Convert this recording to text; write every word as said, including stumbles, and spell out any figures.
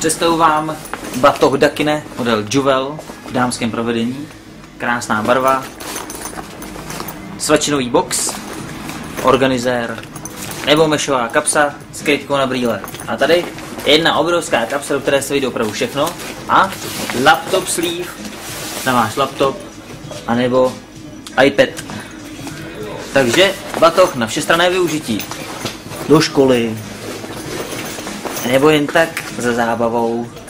Představuji vám batoh Dakine model Juvel v dámském provedení. Krásná barva. Svačinový box, organizér nebo mešová kapsa s krytkou na brýle. A tady jedna obrovská kapsa, do které se vyjde opravdu všechno. A laptop sleeve na váš laptop anebo iPad. Takže batoh na všestranné využití. Do školy nebo jen tak za zábavou.